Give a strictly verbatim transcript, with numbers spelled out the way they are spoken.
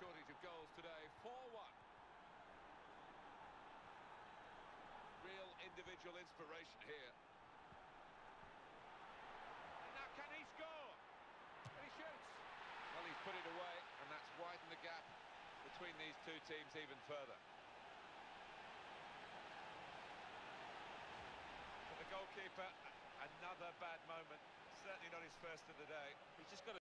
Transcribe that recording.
shortage of goals today. four one. Real individual inspiration here. And now can he score? And he shoots. Well, he's put it away, and that's widened the gap between these two teams even further. For the goalkeeper, another bad moment. Certainly not his first of the day. He's just got to